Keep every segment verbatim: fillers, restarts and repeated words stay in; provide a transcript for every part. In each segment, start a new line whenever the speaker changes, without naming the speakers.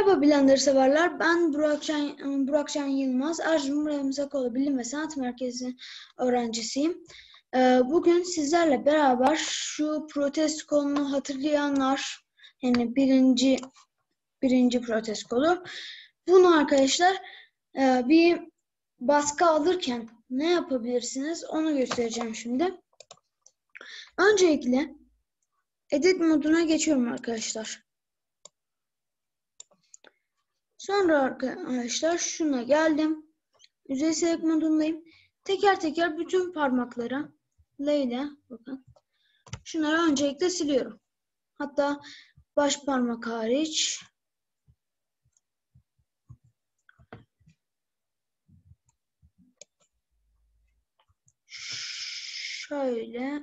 Merhaba Blender severler. Ben Burakcan, Burakcan Yılmaz. Erzurum Remziakoğlu Bilim ve Sanat Merkezi öğrencisiyim. Bugün sizlerle beraber şu protez kolunu hatırlayanlar, yani birinci birinci protez kolu. Bunu arkadaşlar bir baskı alırken ne yapabilirsiniz onu göstereceğim şimdi. Öncelikle edit moduna geçiyorum arkadaşlar. Sonra arkadaşlar şuna geldim. Yüzey select modundayım. Teker teker bütün parmakları L ile bakın. Şunları öncelikle siliyorum. Hatta baş parmak hariç. Şöyle.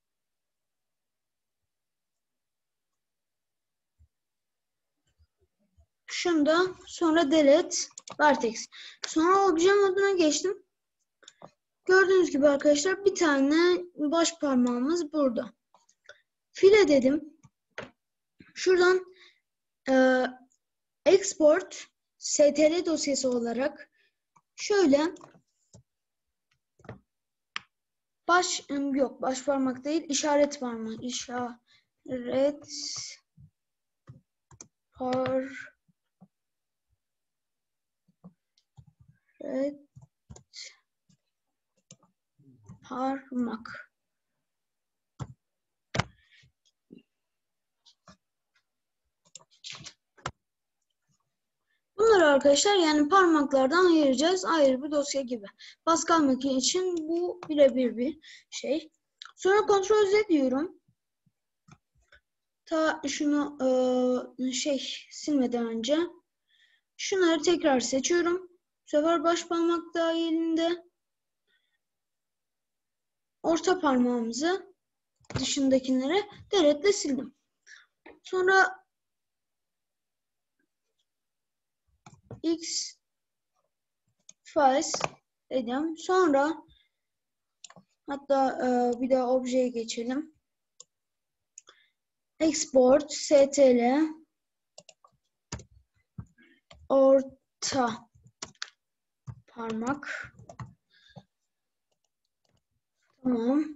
Şunda sonra delete vertex. Sonra obje moduna geçtim. Gördüğünüz gibi arkadaşlar bir tane baş parmağımız burada. File dedim. Şuradan e, export str dosyası olarak şöyle baş yok baş parmak değil işaret parmağı işaret par Evet. Parmak. Bunları arkadaşlar yani parmaklardan ayıracağız. Ayrı bir dosya gibi. Pascal makine için bu birebir bir şey. Sonra kontrol Z diyorum. Ta şunu e, şey silmeden önce. Şunları tekrar seçiyorum. Bu sefer baş parmak dahilinde orta parmağımızı dışındakileri delete'le sildim. Sonra X files dedim. Sonra hatta e, bir daha objeye geçelim. Export str orta parmak. Tamam.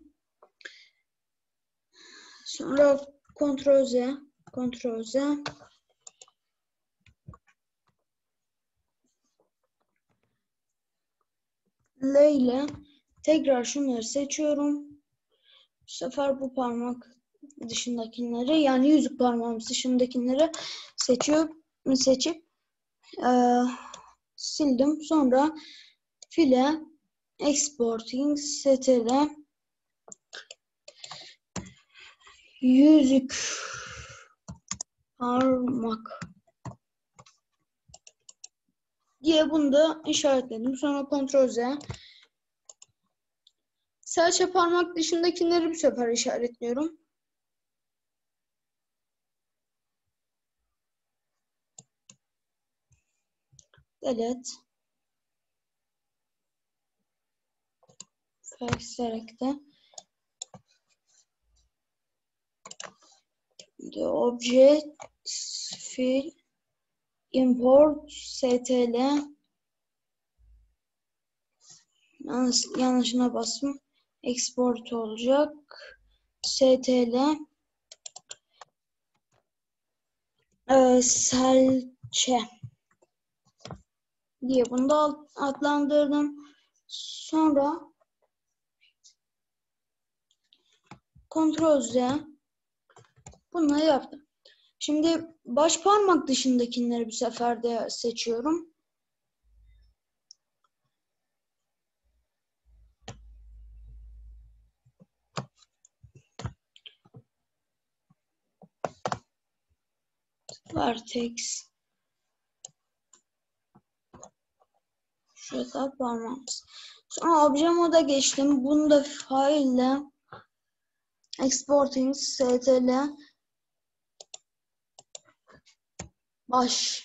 Sonra kontrol Z kontrol Z L ile tekrar şunları seçiyorum. Bu sefer bu parmak dışındakileri yani yüzük parmağımız dışındakileri seçiyor, seçip e, sildim. Sonra file exporting str yüzük parmak diye bunu da işaretledim. Sonra kontrol Z serçe parmak dışındakileri bu sefer işaretliyorum. Delete Select'te the object file import str Yanlış, yanlışına bastım. Export olacak. str e, serçe diye bunu da adlandırdım. Sonra kontrol Z bunları yaptım. Şimdi baş parmak dışındakileri bu sefer de seçiyorum. Vertex şurada parmağımız. Sonra obje moda geçtim. Bunu da faille exporting str baş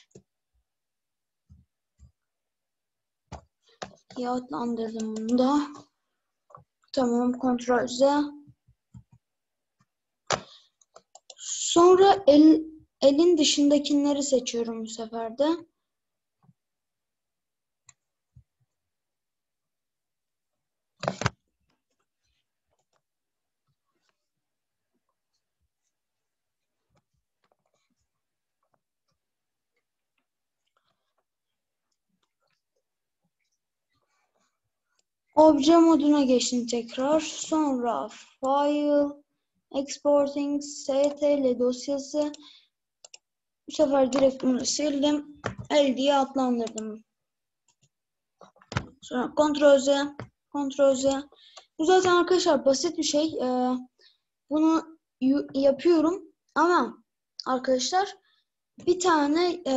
diye adlandırdım bunu da. Tamam, kontrol Z. Sonra el, elin dışındakileri seçiyorum bu sefer de. Obje moduna geçtim tekrar. Sonra File, Exporting, S T L dosyası. Bu sefer direkt bunu sildim. L diye adlandırdım. Sonra Ctrl Z, Ctrl Z. Bu zaten arkadaşlar basit bir şey. Ee, bunu yapıyorum ama arkadaşlar bir tane e,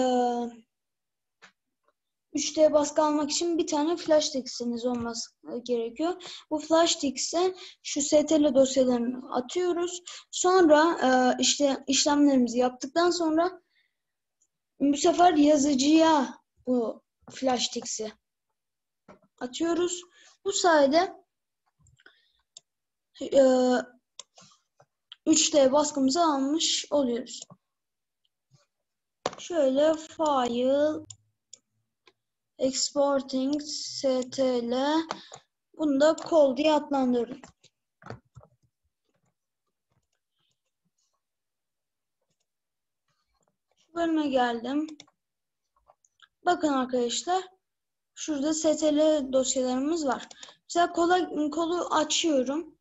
üç D baskı almak için bir tane flash diskiniz olması gerekiyor. Bu flash disk'e şu S T L dosyalarını atıyoruz. Sonra e, işte işlemlerimizi yaptıktan sonra bu sefer yazıcıya bu flash disk'i atıyoruz. Bu sayede e, üç D baskımızı almış oluyoruz. Şöyle File, Exporting, S T L. Bunu da Call diye adlandırdım. Şu bölüme geldim. Bakın arkadaşlar. Şurada S T L dosyalarımız var. Mesela kola, kolu açıyorum.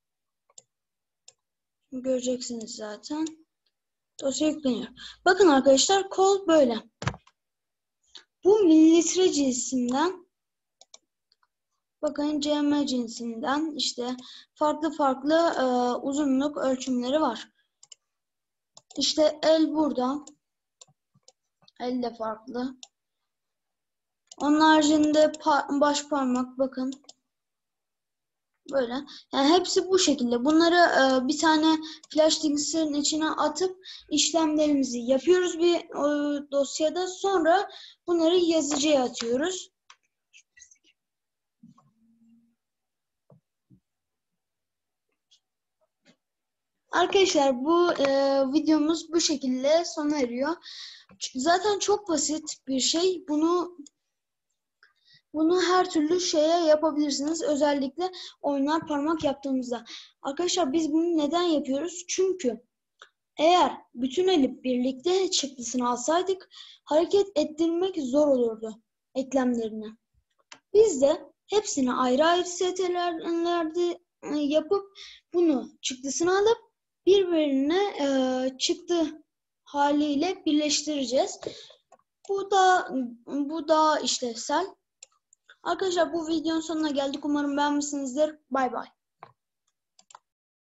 Göreceksiniz zaten. Dosya yükleniyor. Bakın arkadaşlar kol böyle. Bu mililitre cinsinden. Bakın C M cinsinden işte farklı farklı e, uzunluk ölçümleri var. İşte el burada. El de farklı. Onun haricinde baş parmak bakın. Böyle. Yani hepsi bu şekilde. Bunları e, bir tane flash disk'in içine atıp işlemlerimizi yapıyoruz bir e, dosyada. Sonra bunları yazıcıya atıyoruz. Arkadaşlar bu e, videomuz bu şekilde sona eriyor. Zaten çok basit bir şey. Bunu Bunu her türlü şeye yapabilirsiniz. Özellikle oynar parmak yaptığımızda. Arkadaşlar biz bunu neden yapıyoruz? Çünkü eğer bütün eli birlikte çıktısını alsaydık hareket ettirmek zor olurdu eklemlerini. Biz de hepsini ayrı ayrı S T L'lerde yapıp bunu çıktısını alıp birbirine e, çıktı haliyle birleştireceğiz. Bu da bu daha işlevsel. Arkadaşlar bu videonun sonuna geldik. Umarım beğenmişsinizdir. Bay bay.